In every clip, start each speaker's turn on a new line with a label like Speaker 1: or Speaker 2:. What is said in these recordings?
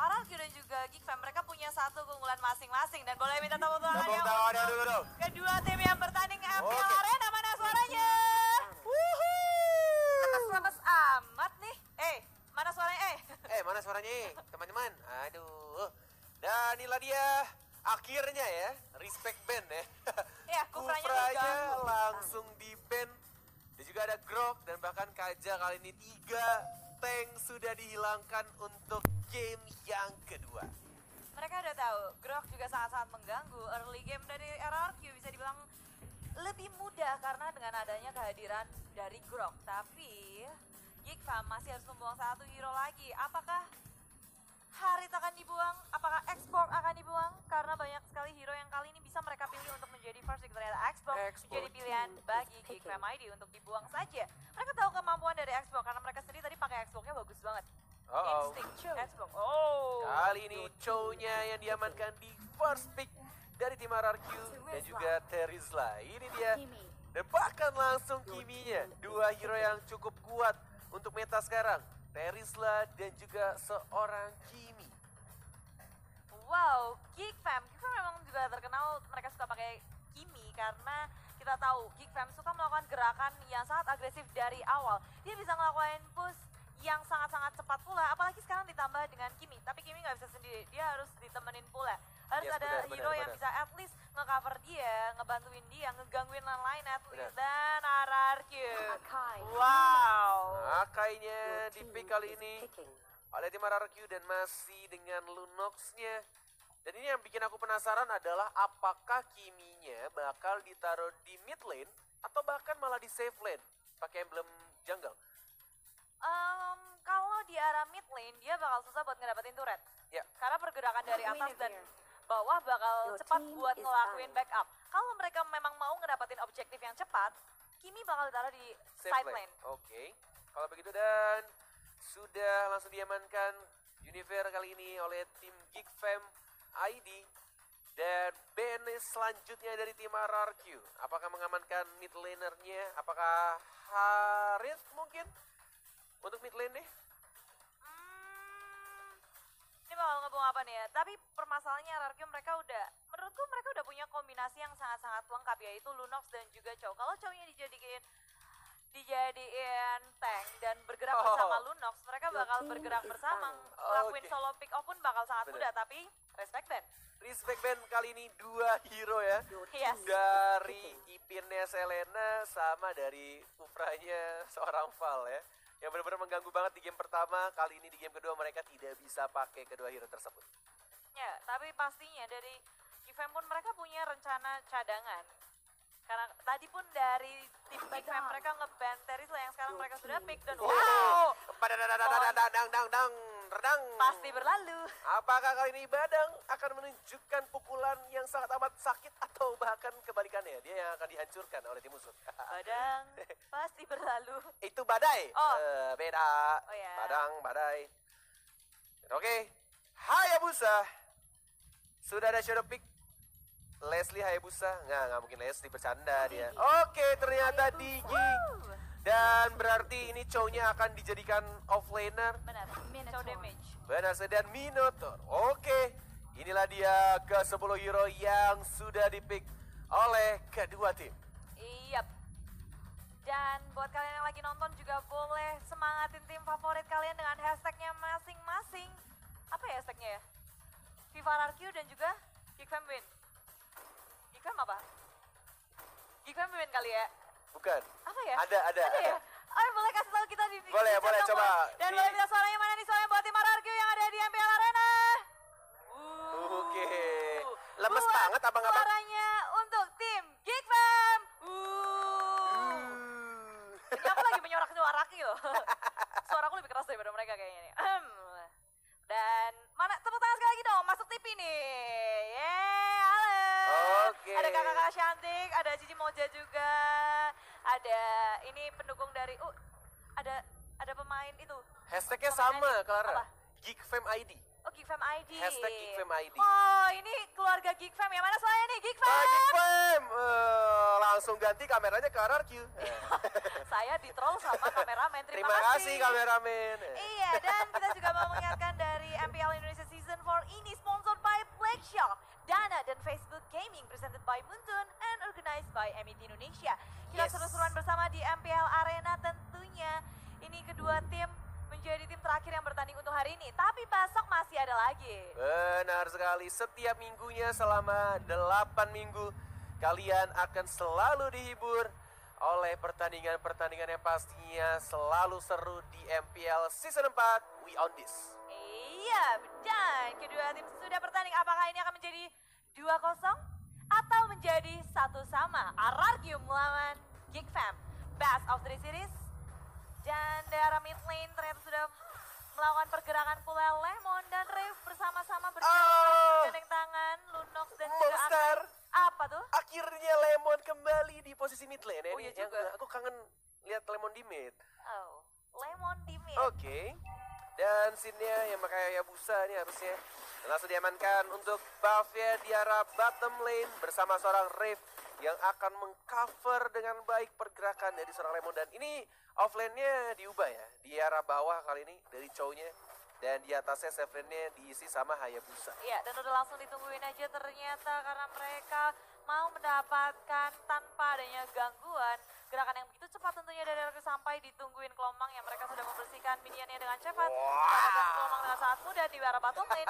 Speaker 1: RRQ dan juga Geek Fam, mereka punya satu keunggulan masing-masing. Dan boleh minta tepuk
Speaker 2: Tepuk
Speaker 1: tangannya
Speaker 2: tangannya dulu dong.
Speaker 1: kedua tim yang bertanding MPL
Speaker 2: Oke.
Speaker 1: Arena. Mana suaranya? Lemes amat nih. Mana suaranya?
Speaker 2: Mana suaranya teman-teman? Aduh. Dan inilah dia akhirnya ya, respect band ya.
Speaker 1: Ya, Kufranya
Speaker 2: Kufranya
Speaker 1: diganggu.
Speaker 2: langsung di band. Dan juga ada Grok dan bahkan Kaja kali ini 3 tank sudah dihilangkan untuk game yang kedua.
Speaker 1: Mereka udah tahu, Grok juga sangat-sangat mengganggu. Early game dari RRQ bisa dibilang lebih mudah karena dengan adanya kehadiran dari Grok. Tapi Geek Fam masih harus membuang satu hero lagi. Apakah Harit akan dibuang? Apakah Xbox akan dibuang? Karena banyak sekali hero yang kali ini bisa mereka pilih untuk menjadi first pick. Ternyata Xbox menjadi pilihan bagi Geek Fam ID untuk dibuang saja. Mereka tahu kemampuan dari Xbox karena mereka sendiri tadi pakai Xbox-nya bagus banget. Instinct Xbox.
Speaker 2: Kali ini Chow-nya yang diamankan di first pick dari tim RRQ dan juga Terizla. Ini dia. Dan bahkan langsung Kimi-nya. 2 hero yang cukup kuat untuk meta sekarang. Terizla dan juga seorang Kimi.
Speaker 1: Wow, Geek Fam memang juga terkenal mereka suka pakai Kimi karena kita tahu Geek Fam suka melakukan gerakan yang sangat agresif dari awal. Dia bisa ngelakuin push yang sangat-sangat cepat pula, apalagi sekarang ditambah dengan Kimi. Tapi Kimi nggak bisa sendiri, dia harus ditemenin pula. Harus
Speaker 2: Yes,
Speaker 1: ada
Speaker 2: benar,
Speaker 1: hero
Speaker 2: benar,
Speaker 1: yang
Speaker 2: benar.
Speaker 1: bisa at least nge-cover dia, ngebantuin dia, ngegangguin lain at least. Dan RRQ. Wow.
Speaker 2: Akainya di pick kali ini oleh tim RRQ dan masih dengan Lunox-nya. Dan ini yang bikin aku penasaran adalah apakah Kimi-nya bakal ditaruh di mid lane atau bahkan malah di safe lane pakai emblem jungle.
Speaker 1: Kalau di arah mid lane dia bakal susah buat ngedapetin turret.
Speaker 2: Ya.
Speaker 1: Karena pergerakan dari atas dan bawah bakal cepat buat ngelakuin backup. Kalau mereka memang mau ngedapetin objektif yang cepat, Kimi bakal ditaruh di side lane.
Speaker 2: Oke. Kalau begitu dan sudah langsung diamankan Univer kali ini oleh tim Geek Fam ID. Dan band selanjutnya dari tim RRQ. Apakah mengamankan mid laner-nya? Apakah Harit mungkin untuk mid lane nih?
Speaker 1: Ini bakal ngebuang apa nih ya? Tapi permasalahannya RRQ menurutku mereka udah punya kombinasi yang sangat-sangat lengkap, yaitu Lunox dan juga Chow. Kalau Chow-nya dijadiin tank dan bergerak bersama Lunox, mereka bakal bergerak bersama. Ngelakuin solo pick off pun bakal sangat mudah, tapi respect band.
Speaker 2: Respect band kali ini 2 hero ya.
Speaker 1: Yes.
Speaker 2: Dari Ipinnya Selena sama dari Kufranya seorang Val ya. Yang benar-benar mengganggu banget di game pertama. Kali ini di game kedua mereka tidak bisa pakai kedua hero tersebut.
Speaker 1: Ya, tapi pastinya dari Gfam pun mereka punya rencana cadangan. Karena tadi pun dari tim Gfam mereka nge-ban Terizla yang sekarang mereka sudah pick dan wow!
Speaker 2: Redang.
Speaker 1: Pasti berlalu.
Speaker 2: Apakah kali ini Badang akan menunjukkan pukulan yang sangat amat sakit atau bahkan kebalikannya? Dia yang akan dihancurkan oleh tim musuh.
Speaker 1: Badang pasti berlalu.
Speaker 2: Itu badai.
Speaker 1: Oh.
Speaker 2: Beda.
Speaker 1: Oh ya.
Speaker 2: Badai. Oke. Hayabusa. Sudah ada shadow pick. Leslie Hayabusa. Nggak mungkin Leslie, bercanda dia. Oke, ternyata Digi. Dan berarti ini Chow-nya akan dijadikan offlaner.
Speaker 1: Benar. Show damage.
Speaker 2: Benar, dan Minotaur. Oke, inilah dia ke-10 hero yang sudah dipick oleh kedua tim.
Speaker 1: Iyap. Dan buat kalian yang lagi nonton juga boleh semangatin tim favorit kalian dengan hashtagnya masing-masing. Apa ya hashtagnya ya? FIFA RRQ dan juga Geekfam Win. Geekfam apa? Geekfam Win kali ya?
Speaker 2: Bukan.
Speaker 1: Apa ya?
Speaker 2: Ada.
Speaker 1: ya? Oh, boleh kasih tahu kita di
Speaker 2: Boleh,
Speaker 1: chat
Speaker 2: boleh,
Speaker 1: dong,
Speaker 2: coba.
Speaker 1: Dan
Speaker 2: Di-
Speaker 1: boleh minta suaranya mana nih suaranya buat tim RRQ yang ada di MPL Arena.
Speaker 2: Oke. Lemes
Speaker 1: Buat
Speaker 2: banget abang-abang.
Speaker 1: Suaranya untuk tim Geekfam. Ini aku lagi menyorak suaraki loh. Suaraku lebih keras daripada mereka kayaknya nih. Dan mana tepuk tangan sekali lagi dong, masuk TV nih. Yeay, halo.
Speaker 2: Oke.
Speaker 1: Ada kakak-kakak cantik, ada Cici Moja juga. Ada ini pendukung dari ada pemain itu.
Speaker 2: Hashtagnya
Speaker 1: Pemain
Speaker 2: sama,
Speaker 1: ID.
Speaker 2: Clara.
Speaker 1: Apa?
Speaker 2: Geekfam ID.
Speaker 1: Oh, Geekfam ID.
Speaker 2: Hashtag Geekfam ID.
Speaker 1: Oh, ini keluarga Geekfam ya. Mana suaranya nih, Geekfam?
Speaker 2: Geekfam. Langsung ganti kameranya ke RRQ.
Speaker 1: Saya di-troll sama kameramen.
Speaker 2: Terima kasih kameramen.
Speaker 1: Iya, dan kita juga mau mengingatkan dari MPL Indonesia Season Tapi besok masih ada lagi.
Speaker 2: Benar sekali, setiap minggunya selama 8 minggu kalian akan selalu dihibur oleh pertandingan-pertandingan yang pastinya selalu seru di MPL Season 4. We on this.
Speaker 1: Iya, dan kedua tim sudah bertanding. Apakah ini akan menjadi 2-0 atau menjadi 1-1? RRQ melawan Geek Fam. Best of 3 series. Dan dari arah mid lane ternyata sudah melakukan pergerakan pula Lemon dan Rev bersama-sama bergandeng tangan. Lunox dan juga
Speaker 2: Monster.
Speaker 1: Apa tuh?
Speaker 2: Akhirnya Lemon kembali di posisi mid lane.
Speaker 1: Oh,
Speaker 2: Ini
Speaker 1: iya juga.
Speaker 2: aku kangen lihat Lemon di mid.
Speaker 1: Oh, Lemon di mid.
Speaker 2: Oke. Dan scene-nya yang pakai Hayabusa ini harusnya langsung diamankan untuk buff-nya di arah bottom lane bersama seorang Rev yang akan mengcover dengan baik pergerakan dari seorang Lemon. Dan ini offlane-nya diubah ya, di arah bawah kali ini dari Chow-nya. Dan di atasnya safe lane-nya diisi sama Hayabusa.
Speaker 1: Iya, dan udah langsung ditungguin aja ternyata karena mereka mau mendapatkan tanpa adanya gangguan gerakan yang begitu cepat tentunya dari RRQ sampai ditungguin Kelomang yang mereka sudah membersihkan minionnya dengan cepat. Mendapatkan Kelomang dengan sangat mudah di arah bottom lane.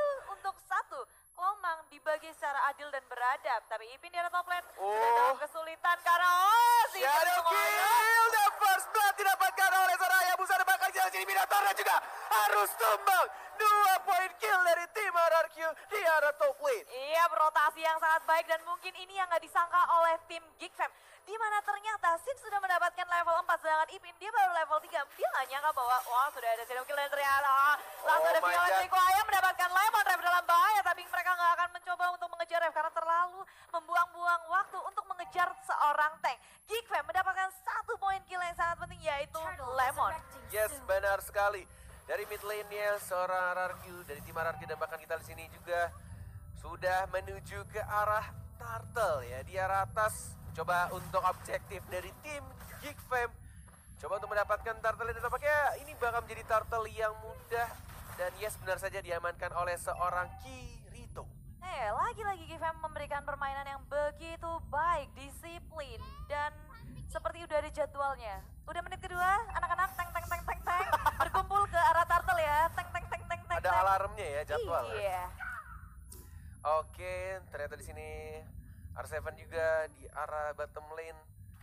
Speaker 1: 1-1. Kelomang dibagi secara adil dan beradab. Tapi Ipin di arah top lane sudah dalam kesulitan karena si
Speaker 2: Shadow kill, the first blood didapatkan oleh seorang Hayabusa dan bakal jalan sini Minotaur dan juga harus tumbang. 2 poin kill dari tim RRQ di arah top lane.
Speaker 1: Iya, berotasi yang sangat baik dan mungkin ini yang nggak disangka oleh tim Geek Fam. Di mana ternyata Sin sudah mendapatkan level 4 sedangkan Ipin dia baru level 3. Dia nggak nyangka bahwa wah sudah ada shadow kill dan ternyata langsung ada
Speaker 2: my
Speaker 1: Violet
Speaker 2: God.
Speaker 1: Rico Ayam mendapatkan Lemon. Rev dalam bahaya tapi mereka nggak akan mencoba untuk mengejar Rev karena terlalu membuang-buang waktu untuk mengejar seorang tank. Geek Fam mendapatkan 1 poin kill yang sangat penting yaitu Lemon.
Speaker 2: Yes, benar sekali. Dari mid lane-nya seorang RRQ dari tim RRQ dan bahkan kita di sini juga sudah menuju ke arah Turtle ya di arah atas. Coba untuk objektif dari tim Geek Fam. Coba untuk mendapatkan Turtle ini tampaknya ini bakal menjadi Turtle yang mudah dan yes benar saja diamankan oleh seorang Kirito.
Speaker 1: Lagi-lagi Geek Fam memberikan permainan yang begitu baik, disiplin dan seperti udah ada jadwalnya. Udah menit kedua, anak-anak tank berkumpul ke arah Turtle ya. Tank.
Speaker 2: Ada alarmnya ya jadwal.
Speaker 1: Iya.
Speaker 2: Oke, ternyata di sini R7 juga di arah bottom lane.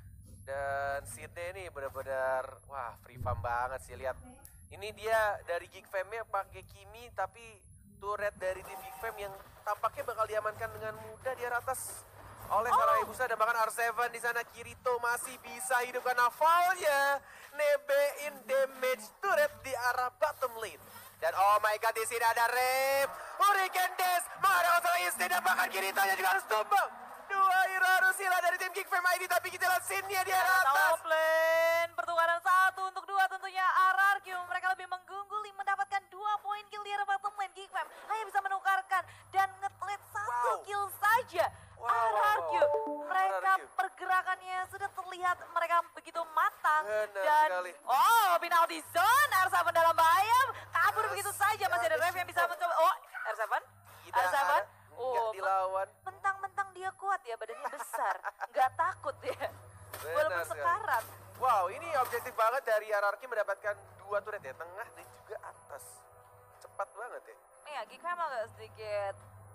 Speaker 2: Dan Sydney ini benar-benar wah free farm banget sih lihat. Ini dia dari Geek Fam-nya pakai Kimi tapi turret dari tim Geek Fam yang tampaknya bakal diamankan dengan mudah di arah atas oleh seorang Hayabusa dan bahkan R7 di sana. Kirito masih bisa hidupkan navalnya, nebein damage turret di arah bottom lane. Dan oh my god di sini ada Rev, Hurricane Dash, menghadapkan seorang instant dan bahkan Kirito-nya juga harus tumbang. 2 hero harus hilang dari tim Geek Fam ID tapi kita lihat scene-nya di arah atas.
Speaker 1: Top lane, pertukaran 1 untuk 2 tentunya RRQ. Mereka lebih mengungguli mendapatkan 2 poin kill di arah bottom lane. Geek Fam hanya bisa menukarkan dan nge-lead 1 kill saja. RRQ, mereka
Speaker 2: RRQ.
Speaker 1: pergerakannya sudah terlihat mereka begitu matang.
Speaker 2: Benar
Speaker 1: Dan
Speaker 2: sekali.
Speaker 1: penalty zone, R7 dalam bahaya. Kabur begitu saja, masih ada Rev yang bisa mencoba. R7?
Speaker 2: Tidak
Speaker 1: R7?
Speaker 2: ada, nggak dilawan.
Speaker 1: Mentang-mentang dia kuat ya, badannya besar. Nggak takut dia. Walaupun
Speaker 2: Benar sekali.
Speaker 1: sekarat.
Speaker 2: Wow, ini objektif banget dari RRQ mendapatkan 2 turret ya, tengah dan juga atas. Cepat banget ya.
Speaker 1: Iya, Geek Fam agak sedikit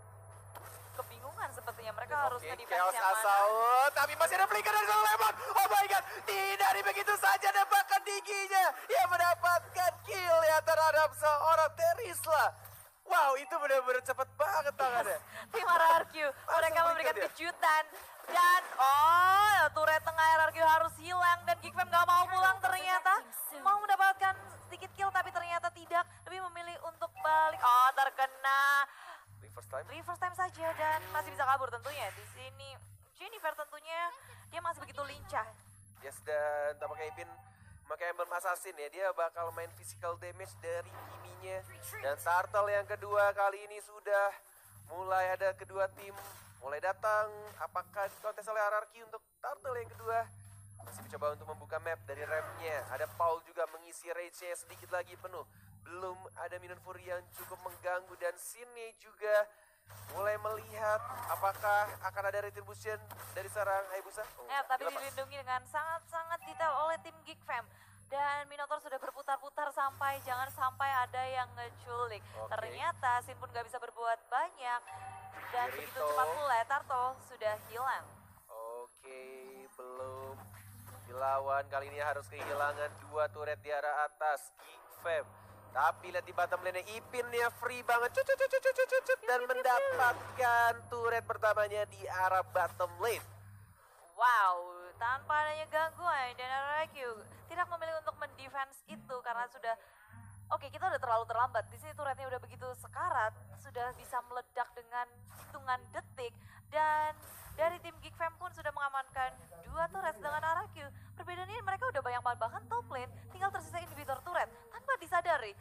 Speaker 1: kebingungan sepertinya. Mereka harus
Speaker 2: Oke,
Speaker 1: nge-defense
Speaker 2: Chaos
Speaker 1: yang mana.
Speaker 2: Assault, tapi masih ada flicker dari seorang Lemon. Oh my god, tidak begitu saja dan bahkan Diginya yang mendapatkan kill ya terhadap seorang Terisla. Wow, itu benar-benar cepat banget tangannya.
Speaker 1: Tim RRQ, mereka memberikan
Speaker 2: berikan dia.
Speaker 1: kejutan. Dan turret tengah RRQ harus hilang dan Geek Fam gak mau pulang ternyata. Mau mendapatkan sedikit kill tapi ternyata tidak. Lebih memilih untuk balik. Terkena
Speaker 2: Reverse time.
Speaker 1: reverse time saja dan masih bisa kabur tentunya. Di sini Jennifer tentunya dia masih begitu lincah.
Speaker 2: Yes, dan tampaknya Ipin memakai emblem assassin ya. Dia bakal main physical damage dari Kiminya. Dan Turtle yang kedua kali ini sudah mulai ada kedua tim mulai datang. Apakah dikontes oleh RRQ untuk Turtle yang kedua? Masih mencoba untuk membuka map dari Rev-nya. Ada Paul juga mengisi rage-nya sedikit lagi penuh. Belum ada Minion Fury yang cukup mengganggu dan Sydney juga mulai melihat apakah akan ada retribution dari seorang Hayabusa.
Speaker 1: Tapi
Speaker 2: dilepas.
Speaker 1: dilindungi dengan sangat-sangat detail oleh tim Geek Fam. Dan Minotaur sudah berputar-putar jangan sampai ada yang ngeculik.
Speaker 2: Oke.
Speaker 1: Ternyata Sin pun gak bisa berbuat banyak. Dan begitu
Speaker 2: Kirito.
Speaker 1: cepat pula Turtle sudah hilang.
Speaker 2: Oke, belum dilawan. Kali ini harus kehilangan 2 turret di arah atas. Geek Fam. Tapi lihat di bottom lane Ipinnya free banget. Dan mendapatkan turret pertamanya di arah bottom lane.
Speaker 1: Wow, tanpa adanya gangguan dan RRQ tidak memilih untuk mendefense itu karena sudah oke, kita udah terlalu terlambat. Di sini turretnya udah begitu sekarat, sudah bisa meledak dengan hitungan detik dan dari tim Geek Fam pun sudah mengamankan 2 turret dengan RRQ. Perbedaannya mereka udah banyak banget, bahkan top lane tinggal tersisa inhibitor turret tanpa disadari.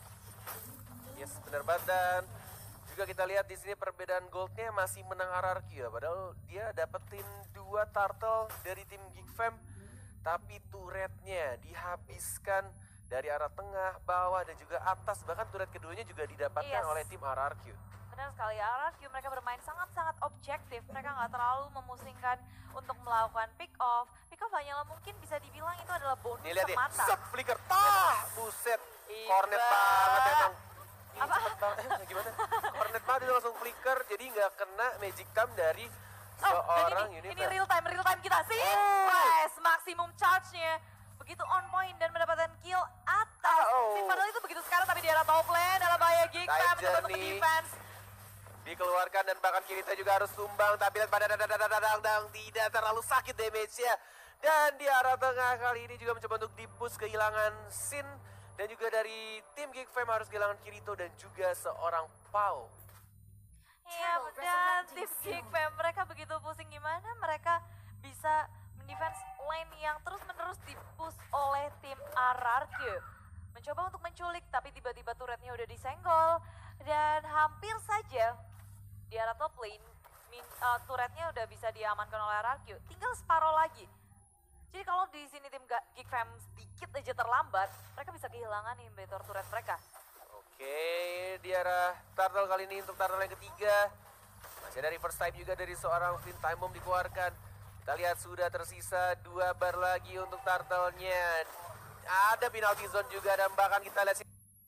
Speaker 2: Yes, benar banget. Dan juga kita lihat di sini perbedaan goldnya masih menang RRQ ya. Padahal dia dapetin 2 turtle dari tim Geek Fam. Tapi turretnya dihabiskan dari arah tengah, bawah, dan juga atas. Bahkan turret keduanya juga didapatkan
Speaker 1: Yes.
Speaker 2: oleh tim RRQ.
Speaker 1: Benar sekali, RRQ mereka bermain sangat-sangat objektif. Mereka nggak terlalu memusingkan untuk melakukan pick off. Pick off hanyalah mungkin bisa dibilang itu adalah bonus
Speaker 2: Nih lihat nih,
Speaker 1: semata.
Speaker 2: set flicker, buset,
Speaker 1: Iba.
Speaker 2: cornet banget emang. Ini
Speaker 1: Apa?
Speaker 2: cepet banget, gimana? Cornet banget itu langsung flicker, jadi nggak kena magic time dari seorang
Speaker 1: dan ini
Speaker 2: Univer.
Speaker 1: real time kita sih.
Speaker 2: Oh.
Speaker 1: Wes, maksimum charge-nya. Begitu on point dan mendapatkan kill atas.
Speaker 2: Oh.
Speaker 1: Sih, padahal itu begitu sekarang tapi di arah top lane dalam bahaya Geek
Speaker 2: Time
Speaker 1: Fam mencoba untuk
Speaker 2: journey.
Speaker 1: defense.
Speaker 2: Dikeluarkan dan bahkan Kirito juga harus tumbang, tapi lihat pada dadang tidak terlalu sakit damage-nya. Dan di arah tengah kali ini juga mencoba untuk di-push kehilangan Sin. Dan juga dari tim Geek Fam harus kehilangan Kirito dan juga seorang Pau.
Speaker 1: Iya, dan tim Geek Fam mereka begitu pusing gimana mereka bisa mendefense lane yang terus-menerus di-push oleh tim RRQ. Mencoba untuk menculik tapi tiba-tiba turretnya udah disenggol dan hampir saja di arah top lane turretnya udah bisa diamankan oleh RRQ. Tinggal separuh lagi. Jadi kalau di sini tim Geek Fam sedikit aja terlambat, mereka bisa kehilangan inhibitor turret mereka.
Speaker 2: Oke, di arah turtle kali ini untuk turtle yang ketiga. Masih ada reverse time juga dari seorang Flint Time Bomb dikeluarkan. Kita lihat sudah tersisa 2 bar lagi untuk turtle-nya. Ada penalty zone juga dan bahkan kita lihat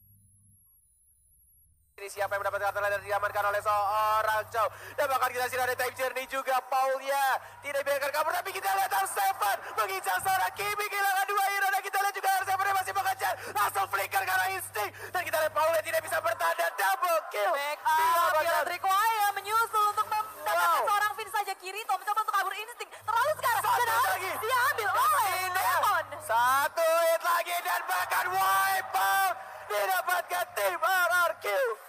Speaker 2: ini siapa yang mendapatkan turtle dan diamankan oleh seorang Chow. Dan bahkan kita lihat ada time journey juga Paulnya. Tidak biarkan kabur tapi kita lihat R7 mengincar seorang Kimi kehilangan 2 hero dan kita lihat juga R7 masih mengejar. Langsung flicker karena insting. Dan kita lihat Paulnya tidak bisa bertahan dan double kill.
Speaker 1: Back up, Kira Trikoaya menyusul untuk mendapatkan
Speaker 2: Wow.
Speaker 1: seorang Finn saja. Kirito mencoba untuk kabur insting. Terlalu sekarang
Speaker 2: Satu
Speaker 1: dan harus
Speaker 2: lagi.
Speaker 1: diambil oleh Lemon.
Speaker 2: 1 hit lagi dan bahkan wipe out didapatkan tim RRQ.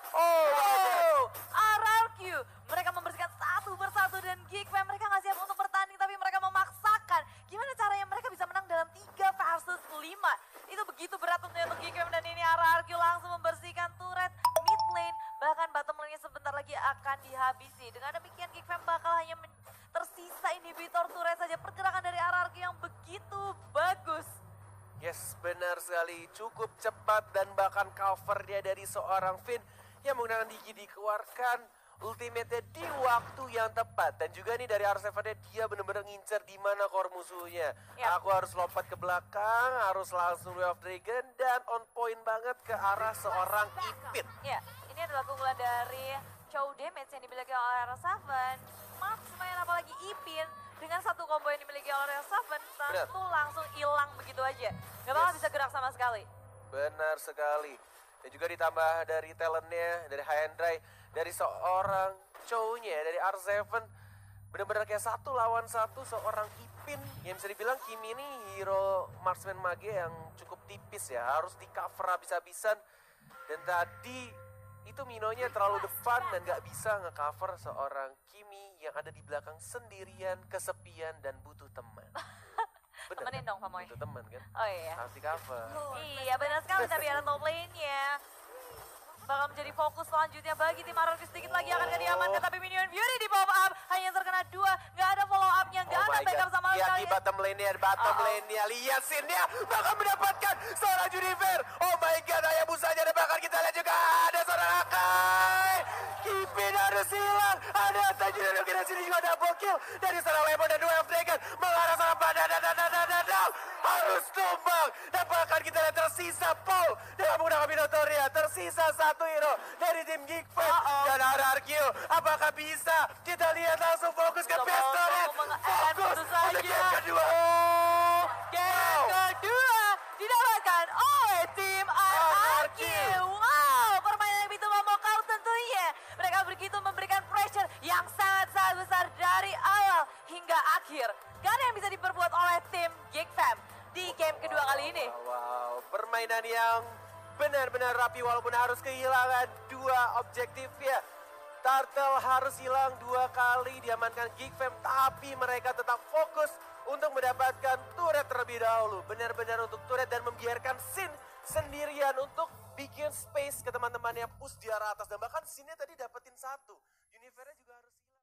Speaker 1: Oh, RRQ. Mereka membersihkan satu persatu dan Geek Fam mereka nggak siap untuk bertanding tapi mereka memaksakan. Gimana caranya mereka bisa menang dalam 3 versus 5? Itu begitu berat tentunya untuk Geek Fam dan ini RRQ langsung membersihkan turret mid lane. Bahkan bottom lane-nya sebentar lagi akan dihabisi. Dengan demikian Geek Fam bakal hanya tersisa inhibitor turret saja. Pergerakan dari RRQ yang begitu bagus.
Speaker 2: Yes, benar sekali. Cukup cepat dan bahkan cover dia dari seorang Finn yang menggunakan Digi dikeluarkan ultimate-nya di waktu yang tepat. Dan juga nih dari R7 dia benar-benar ngincer di mana core musuhnya.
Speaker 1: Ya.
Speaker 2: Aku harus lompat ke belakang, harus langsung Way of Dragon dan on point banget ke arah seorang Ipit.
Speaker 1: Ya, ini adalah keunggulan dari Chow damage yang dimiliki oleh R7. Marksman apalagi Ipin dengan satu combo yang dimiliki oleh R7 tentu langsung hilang begitu aja. Gak bakal
Speaker 2: Yes.
Speaker 1: bisa gerak sama sekali.
Speaker 2: Benar sekali. Dan juga ditambah dari talentnya, dari High and Dry, dari seorang Chow-nya, dari R7. Benar-benar kayak 1 lawan 1 seorang Ipin. Yang bisa dibilang Kimi ini hero marksman mage yang cukup tipis ya. Harus di cover habis-habisan. Dan tadi itu Minonya terlalu depan dan gak bisa nge-cover seorang Kimi yang ada di belakang sendirian, kesepian dan butuh teman. Bener
Speaker 1: Temenin
Speaker 2: kan?
Speaker 1: dong Pamoy.
Speaker 2: Butuh teman kan?
Speaker 1: Oh iya.
Speaker 2: Harus di cover.
Speaker 1: Iya benar sekali tapi ada top lane-nya. Bakal menjadi fokus selanjutnya bagi tim RRQ sedikit lagi akan diamankan tapi Minion Fury di pop up hanya terkena 2, nggak ada follow up-nya, nggak ada backup sama
Speaker 2: Lihat
Speaker 1: sekali.
Speaker 2: di bottom lane-nya, lihat scene-nya bakal mendapatkan seorang Junifer. Oh my god, Ayah Busanya dan bahkan kita lihat juga ada seorang Akai. Kipin harus harus hilang. Ada Tajir dan Nuki, dan sini juga double kill dari seorang Lemon dan dua Dragon mengarah sana pada harus tumbang. Dan bahkan kita lihat tersisa Paul dengan menggunakan Minotaurnya. Tersisa satu hero dari tim Geek Fam dan RRQ. Apakah bisa? Kita lihat langsung fokus ke Pestorin. Fokus untuk game kedua.
Speaker 1: Game kedua didapatkan oleh tim RRQ. Wow, permainan yang begitu memukau tentunya. Mereka begitu memberikan pressure yang sangat-sangat besar dari awal hingga akhir. Gak ada yang bisa diperbuat oleh tim Geek Fam di game kedua kali ini.
Speaker 2: Wow, permainan yang benar-benar rapi walaupun harus kehilangan dua objektif ya. Turtle harus hilang 2 kali diamankan Geek Fam, tapi mereka tetap fokus untuk mendapatkan turret terlebih dahulu. Benar-benar untuk turret dan membiarkan Sin sendirian untuk bikin space ke teman-temannya push di arah atas. Dan bahkan Sinnya tadi dapetin 1. Universe juga harus hilang.